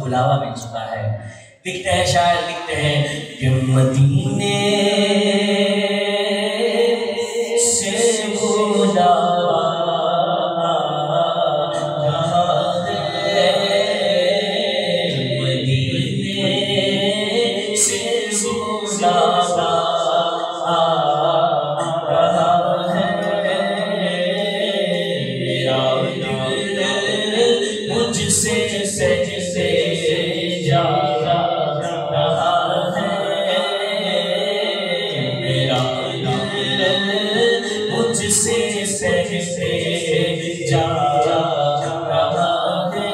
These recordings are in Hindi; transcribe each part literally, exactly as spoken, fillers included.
बुलावा मिल चुका है। लिखते हैं शायर, लिखते हैं कि मदीने से बुलावा रहा है, मदीने से बुलावा रहा है, मेरा दिल मुझसे सजदे जा रहा है, मेरा दिल मुझसे सजदे जा रहा है,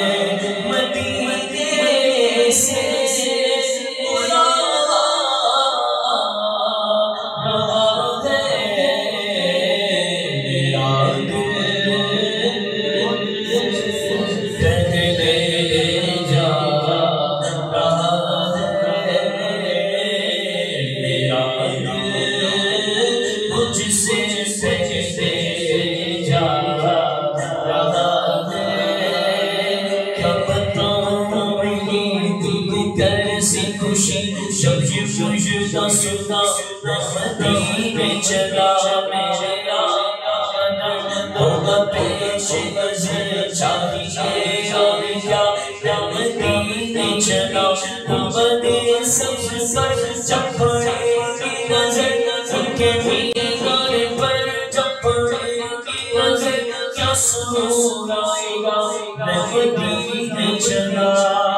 मदीने से बुलावा रहा है, मेरा दिल पहले जा रहा है, मेरा दिल मुझसे सजदे जा रहा है, क्या बताऊं ये दिल कैसी खुशी जब ये मुझको सुना मदीने चला मेरा होगा पेश नजर चाहिए और क्या क्या मदीने चला बने सब पर जब पड़ेगी नजर उनके मीनार पर जब पड़ेगी नजर क्या सुरूर आएगा मैं मदीने चला,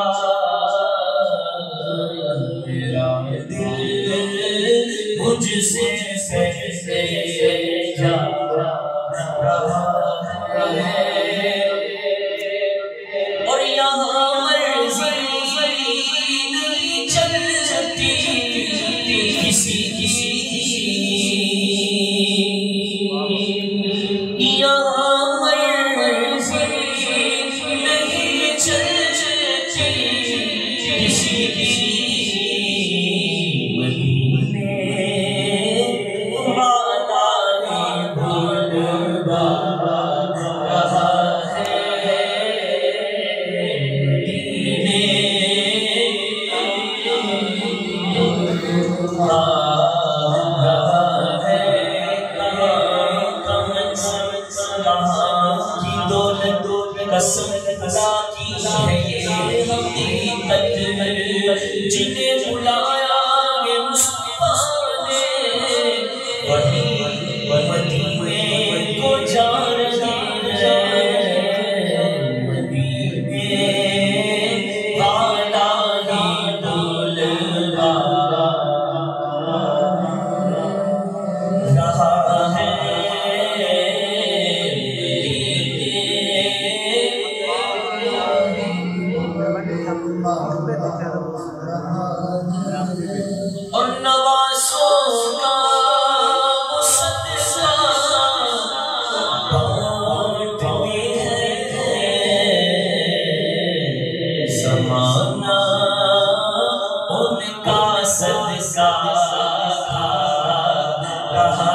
मेरा दिल मुझसे सजदे जा रहा है, और यहाँ मर्ज़ी नहीं चलती किसी किसी यहाँ मर्ज़ी नहीं चलती किसी किसी, मदीने वाला ही बुलवा रहा है, मदीने आ रहा है, कहाँ की दौलत कसम खुदा की है ये हकीकत, जिन्हें बुलाया ये मुस्तफा ने वही मदीने को जा रहा है, मदीने वाला ही बुलवा रहा है, और नवासों का सदका बांटते हैं, ज़माना उनका सदका खा रहा